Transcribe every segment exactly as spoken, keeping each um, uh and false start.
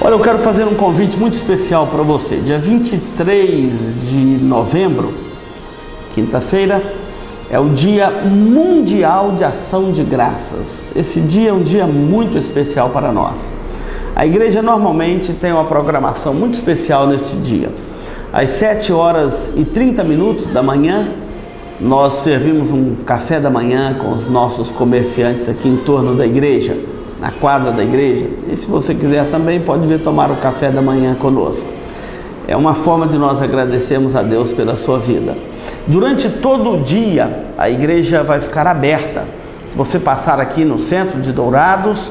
Olha, eu quero fazer um convite muito especial para você. Dia vinte e três de novembro, quinta-feira, é o Dia Mundial de Ação de Graças. Esse dia é um dia muito especial para nós. A igreja normalmente tem uma programação muito especial neste dia. Às sete horas e trinta minutos da manhã, nós servimos um café da manhã com os nossos comerciantes aqui em torno da igreja, na quadra da igreja. E se você quiser também, pode vir tomar o café da manhã conosco. É uma forma de nós agradecermos a Deus pela sua vida. Durante todo o dia, a igreja vai ficar aberta. Se você passar aqui no centro de Dourados,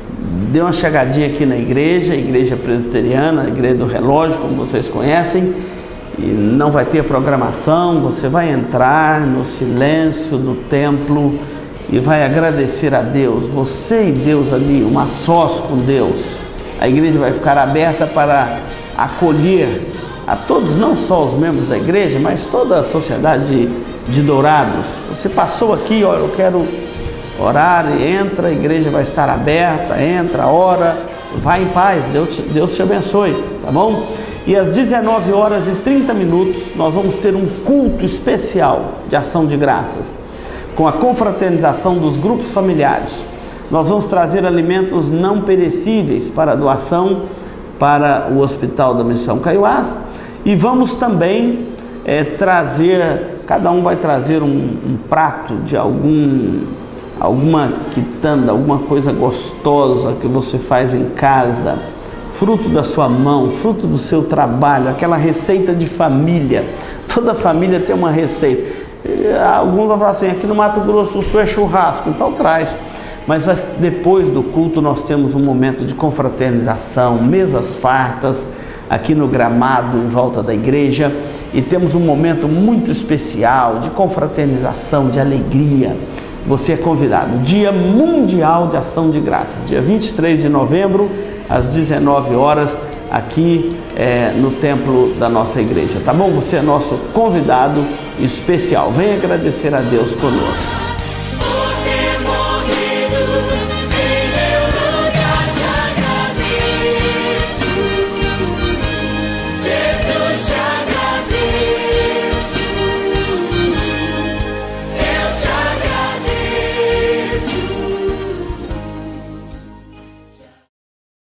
dê uma chegadinha aqui na igreja, a igreja presbiteriana, a igreja do relógio, como vocês conhecem, e não vai ter programação. Você vai entrar no silêncio do templo e vai agradecer a Deus, você e Deus ali, um a sós com Deus. A igreja vai ficar aberta para acolher a todos, não só os membros da igreja, mas toda a sociedade de, de Dourados. Você passou aqui, olha, eu quero orar, e entra, a igreja vai estar aberta, entra, ora, vai em paz, Deus, Deus te abençoe, tá bom? E às dezenove horas e trinta minutos, nós vamos ter um culto especial de ação de graças, com a confraternização dos grupos familiares. Nós vamos trazer alimentos não perecíveis para doação para o Hospital da Missão Caiuás, e vamos também é, trazer, cada um vai trazer um, um prato de algum, alguma quitanda, alguma coisa gostosa que você faz em casa, fruto da sua mão, fruto do seu trabalho, aquela receita de família. Toda família tem uma receita. Alguns vão falar assim, aqui no Mato Grosso do Sul é churrasco, então traz. Mas depois do culto nós temos um momento de confraternização, mesas fartas, aqui no gramado em volta da igreja, e temos um momento muito especial de confraternização, de alegria. Você é convidado. Dia Mundial de Ação de Graças, dia vinte e três de novembro, às dezenove horas, aqui é, no templo da nossa igreja, tá bom? Você é nosso convidado especial. Venha agradecer a Deus conosco.